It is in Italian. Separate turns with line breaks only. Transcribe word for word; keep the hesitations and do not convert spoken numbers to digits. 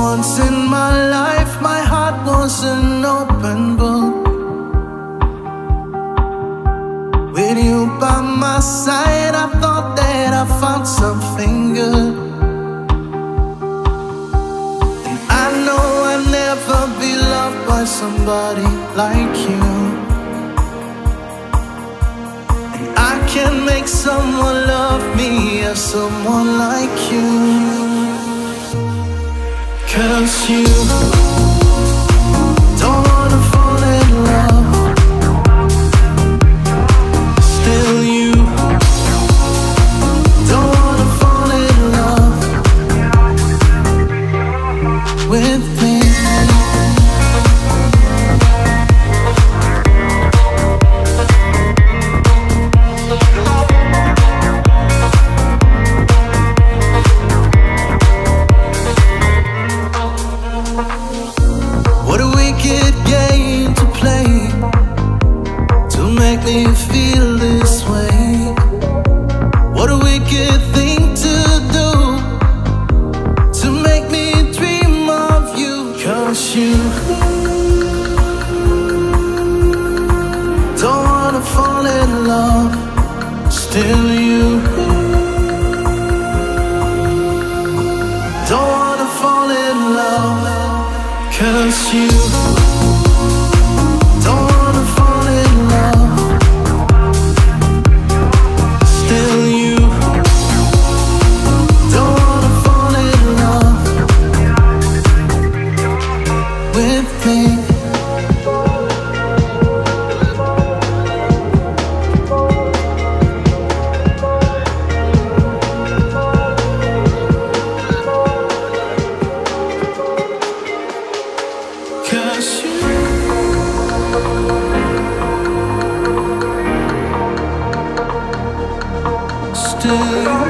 Once in my life, my heart was an open book. With you by my side, I thought that I found something good. And I know I'll never be loved by somebody like you. And I can't make someone love me as someone like you. 'Cause you don't wanna fall in love. Still you don't wanna fall in love with me. What a wicked game to play to make me feel this way. What a wicked thing to do to make me dream of you. 'Cause you don't wanna fall in love. Still you don't wanna fall in love. 'Cause you don't wanna fall in love. Still you don't wanna fall in love with me. 'Cause you still